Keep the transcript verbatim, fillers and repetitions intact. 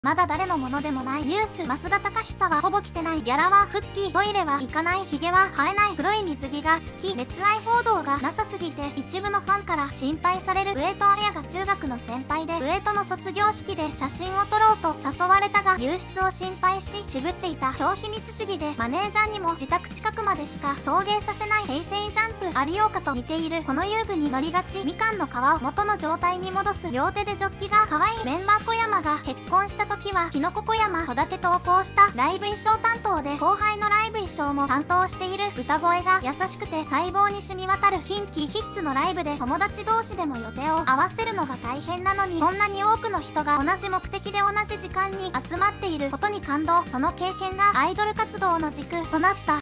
まだ誰のものでもないニュース。増田貴久はほぼ着てない。ギャラはフッキー。トイレは行かない。ヒゲは生えない。黒い水着が好き。熱愛報道がなさすぎて一部のファンから心配される。上戸彩が中学の先輩で上戸の卒業式で写真を撮ろうと誘われたが流出を心配し渋っていた。超秘密主義でマネージャーにも自宅近くまでしか送迎させない。平成ジャンプ有岡と似ている。この遊具に乗りがち。みかんの皮を元の状態に戻す。両手でジョッキが可愛い。メンバー小山が結婚した時はキノコ小山戸建て投稿した。ライブ衣装担当で後輩のライブ衣装も担当している。歌声が優しくて細胞に染み渡る。キンキキッズのライブで友達同士でも予定を合わせるのが大変なのにこんなに多くの人が同じ目的で同じ時間に集まっていることに感動。その経験がアイドル活動の軸となった。